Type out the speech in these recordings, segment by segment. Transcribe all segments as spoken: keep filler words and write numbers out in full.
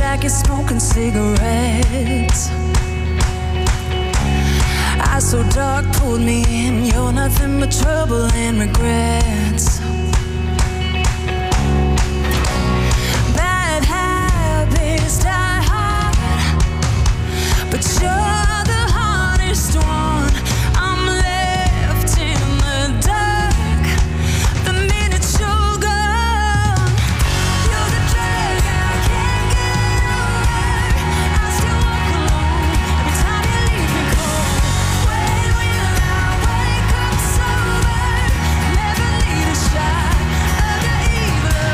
jacket, smoking cigarettes. Eyes so dark pulled me in. You're nothing but trouble and regrets. Bad habits die hard, but you're the hardest one. I'm left in the dark the minute you're gone. You're the drug I can't get over. I still walk alone every time you leave me cold. When will I wake up sober? Never need a shot of the evil.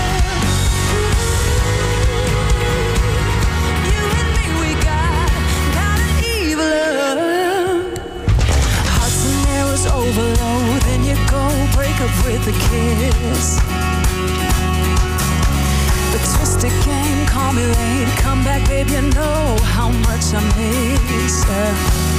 You and me, we got, got an evil love. Hearts and arrows overload, then you go break up with a kiss. The twisted game, call me late, come back, babe, you know how much I miss you.